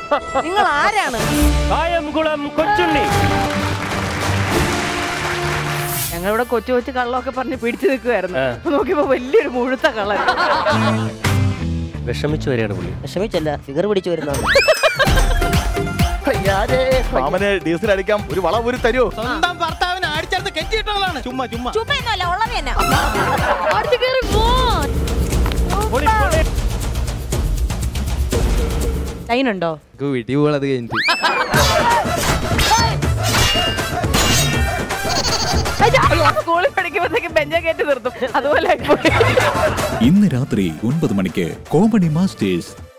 നിങ്ങൾ ആരാണ്? കായംകുളം കൊച്ചുണ്ണി. ഞങ്ങളിവിടെ കൊച്ചു കൊച്ചു കള്ളമൊക്കെ പറഞ്ഞ് പിടിച്ചു നിൽക്കുമായിരുന്നു. നോക്കിയപ്പോ വലിയൊരു മുഴുത്ത കള്ളൻ. വിഷമിച്ചു വരികയാണ് പുള്ളി. വിഷമിച്ചല്ല, ഫിഗർ പിടിച്ചു വരുന്നതാണ്. മാമനെ ഡീസൽ അടിക്കാം, ഒരു വളം ഒരു തരുമോ? സ്വന്തം ഭർത്താവിനെ അടിച്ചെടുത്ത് കെട്ടിയിട്ടുള്ളതാണ്. ചുമ്മാ ചുമ്മാ ചുമ്മയൊന്നുമല്ല, ഉള്ളത് തന്നെ. ചൈനുണ്ടോ? വീട്ടിൽ പോകണത് കഴിഞ്ഞിട്ട് സ്കൂളിൽ പഠിക്കുമ്പോഴത്തേക്ക് ബെഞ്ച കയറ്റി നിർത്തും. അതുപോലെ ഇന്ന് രാത്രി 9 മണിക്ക് കോമഡി മാസ്റ്റേഴ്സ്.